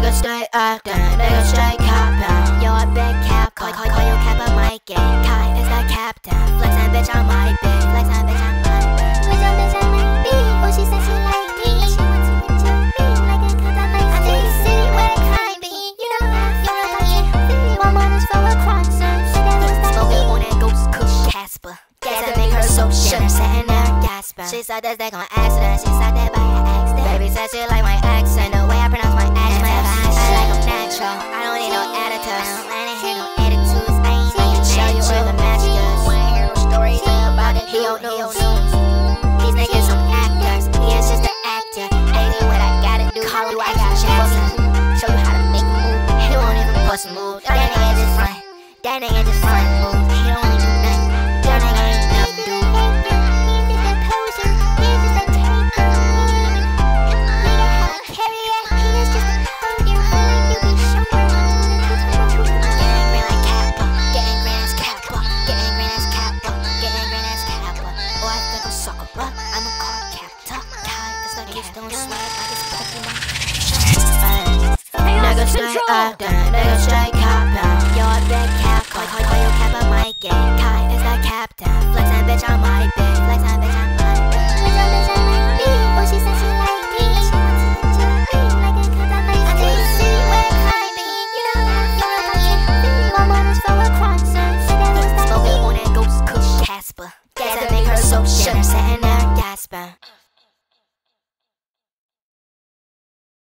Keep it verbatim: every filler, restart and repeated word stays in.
Nigga straight up, nigga straight Kappa. Yo, I been Cap, call, call, call you KAPPA Mikey. Kai is the captain. Flex that bitch, I might be. Flex that bitch, I might be. Flex that bitch, I might be. Oh, she said she like me. She wants to meet you, be like a cut that might I take the city where the crime be. You know, you know how you feel. One month for a crime, son. Smoking on that ghost kush Casper. Gas to make her so shook. Sitting there gasping. She said this they gon' accident. She said that by an accident. Baby said she like my accent. The way I pronounce my accent. I like them natural. I don't need no additives. I don't hear no attitudes. I ain't gonna show you where the match goes. Wanna hear no stories about it? He don't know. These niggas some actors. He is just an actor. Ain't what I gotta do. Call it I got Jackson. Show you how to make a move. He won't even bust a move. That nigga just front. That nigga just front move. He don't even do nothing. That nigga ain't nothing do. Nigga straight up, nigga straight